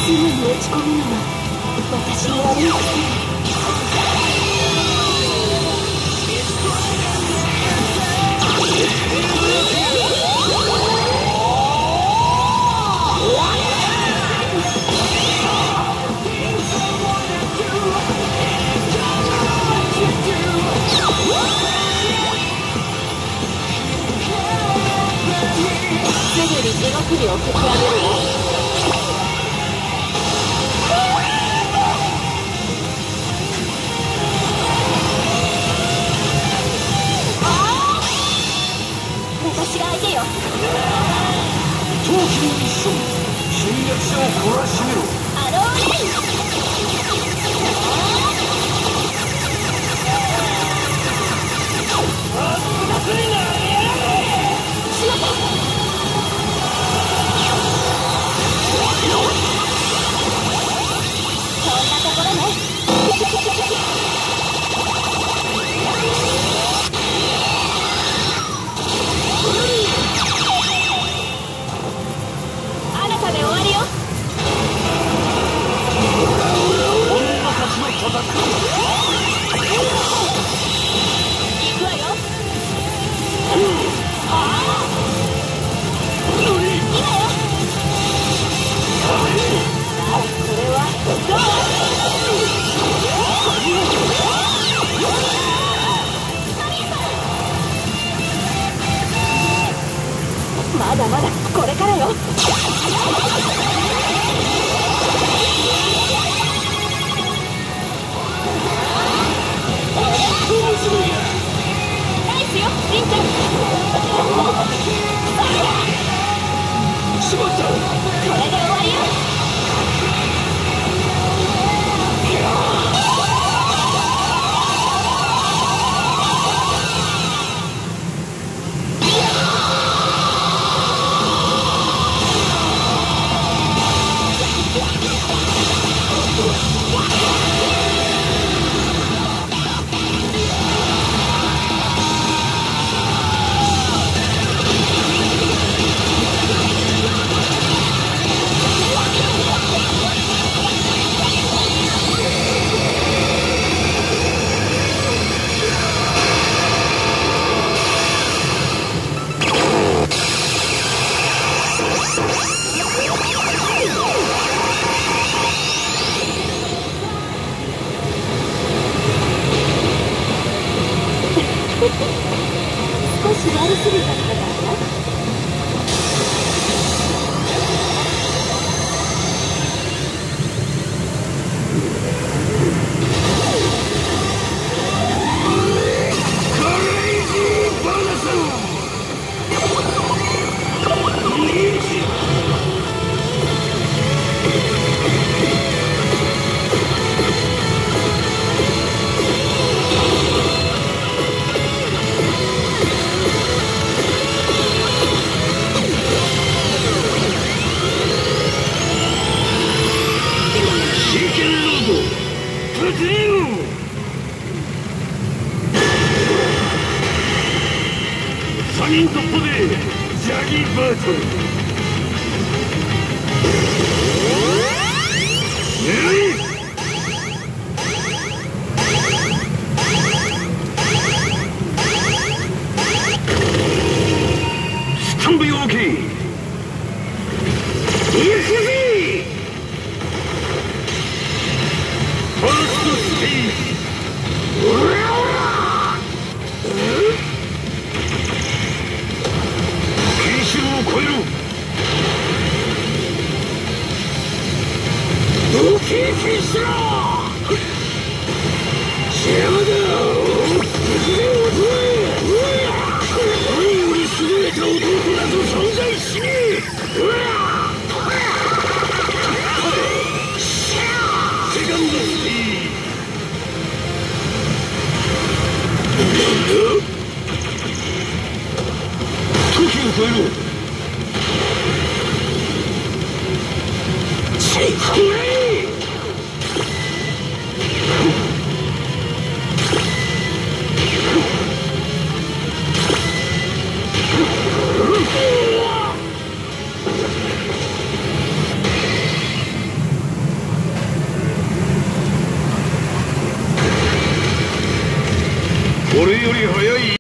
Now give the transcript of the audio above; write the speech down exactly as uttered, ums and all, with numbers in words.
すぐに落ち込むのは私の悪い癖。すぐに地獄に送ってあげるわ。私が相手よ。 陶器のミッション、侵略者を懲らしめろ。 アローレイン。あなたで終わりよ。 女たちの戦い。 行くわよ。今よ。これはどう？まだまだこれからよ。ナイスよ、リンちゃん。 しまった。 これで終わりよ。少し悪すぎたのかな。 さんにん突破でジャギーバートル。スタンバイオーケー。行くぜ。ファーストステージ。を超えろ。ドキドキしろ。邪魔だ。俺より優れた弟など存在しねえ。セカンドステージ。時を超えろ。チェックレイ。 俺より早い